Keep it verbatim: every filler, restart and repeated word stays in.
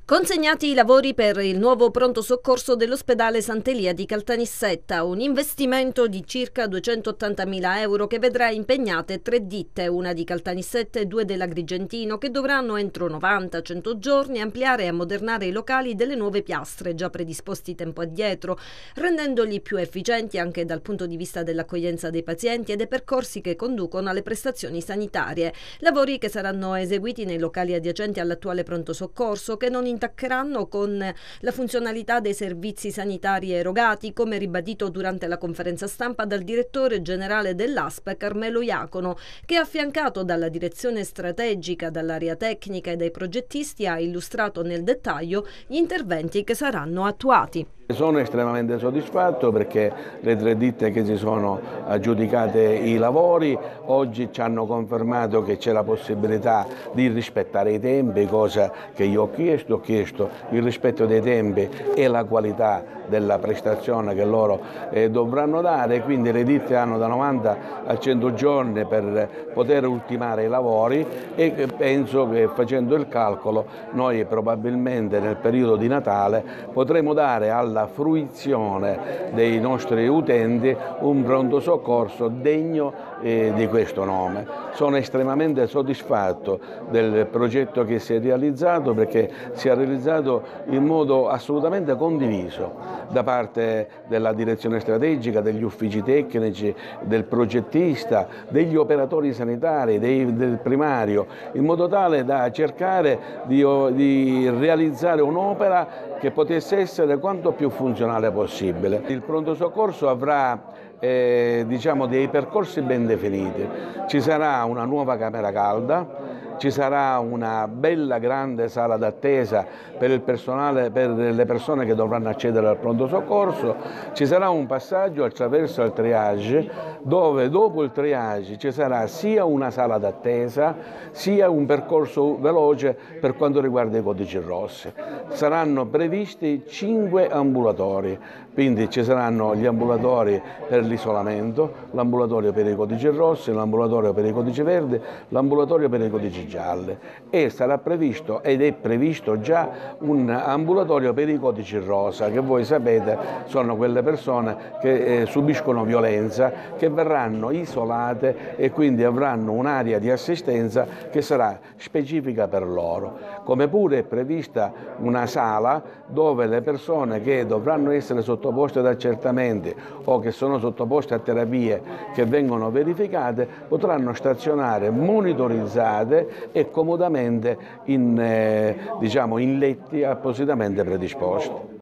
Consegnati i lavori per il nuovo pronto soccorso dell'ospedale Sant'Elia di Caltanissetta, un investimento di circa duecentottantamila euro che vedrà impegnate tre ditte, una di Caltanissetta e due dell'Agrigentino, che dovranno entro novanta cento giorni ampliare e ammodernare i locali delle nuove piastre già predisposti tempo addietro, rendendoli più efficienti anche dal punto di vista dell'accoglienza dei pazienti e dei percorsi che conducono alle prestazioni sanitarie. Lavori che saranno eseguiti nei locali adiacenti all'attuale pronto soccorso, che non intaccheranno con la funzionalità dei servizi sanitari erogati, come ribadito durante la conferenza stampa dal direttore generale dell'A S P Carmelo Iacono, che, affiancato dalla direzione strategica, dall'area tecnica e dai progettisti, ha illustrato nel dettaglio gli interventi che saranno attuati. Sono estremamente soddisfatto perché le tre ditte che si sono aggiudicate i lavori oggi ci hanno confermato che c'è la possibilità di rispettare i tempi, cosa che io ho chiesto, ho chiesto il rispetto dei tempi e la qualità della prestazione che loro eh, dovranno dare, quindi le ditte hanno da novanta a cento giorni per poter ultimare i lavori e penso che, facendo il calcolo, noi probabilmente nel periodo di Natale potremo dare alla fruizione dei nostri utenti un pronto soccorso degno eh, di questo nome. Sono estremamente soddisfatto del progetto che si è realizzato, perché si è realizzato in modo assolutamente condiviso da parte della direzione strategica, degli uffici tecnici, del progettista, degli operatori sanitari, dei, del primario, in modo tale da cercare di, di realizzare un'opera che potesse essere quanto più funzionale possibile. Il pronto soccorso avrà eh, diciamo dei percorsi ben definiti. Ci sarà una nuova camera calda, ci sarà una bella grande sala d'attesa per il personale, per le persone che dovranno accedere al pronto soccorso, ci sarà un passaggio attraverso il triage, dove dopo il triage ci sarà sia una sala d'attesa sia un percorso veloce per quanto riguarda i codici rossi. Saranno previsti cinque ambulatori, quindi ci saranno gli ambulatori per l'isolamento, l'ambulatorio per i codici rossi, l'ambulatorio per i codici verdi, l'ambulatorio per i codici gialli, e sarà previsto ed è previsto già un ambulatorio per i codici rosa, che voi sapete sono quelle persone che eh, subiscono violenza, che verranno isolate e quindi avranno un'area di assistenza che sarà specifica per loro. Come pure è prevista una sala dove le persone che dovranno essere sottoposte ad accertamenti o che sono sottoposte a terapie che vengono verificate potranno stazionare monitorizzate e comodamente in, eh, diciamo, in letti appositamente predisposti.